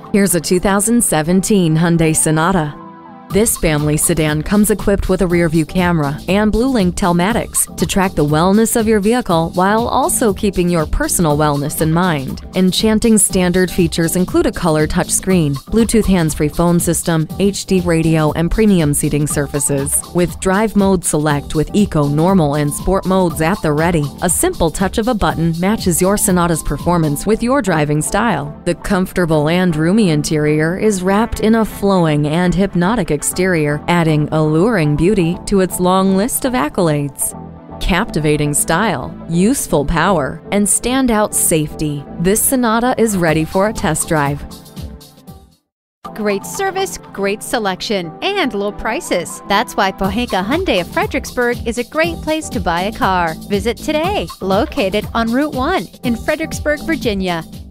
Here's a 2017 Hyundai Sonata. This family sedan comes equipped with a rear-view camera and BlueLink telematics to track the wellness of your vehicle while also keeping your personal wellness in mind. Enchanting standard features include a color touchscreen, Bluetooth hands-free phone system, HD radio, and premium seating surfaces. With Drive Mode Select with Eco, Normal, and Sport modes at the ready, a simple touch of a button matches your Sonata's performance with your driving style. The comfortable and roomy interior is wrapped in a flowing and hypnotic exterior, adding alluring beauty to its long list of accolades. Captivating style, useful power, and standout safety. This Sonata is ready for a test drive. Great service, great selection, and low prices. That's why Pohanka Hyundai of Fredericksburg is a great place to buy a car. Visit today, located on Route 1 in Fredericksburg, Virginia.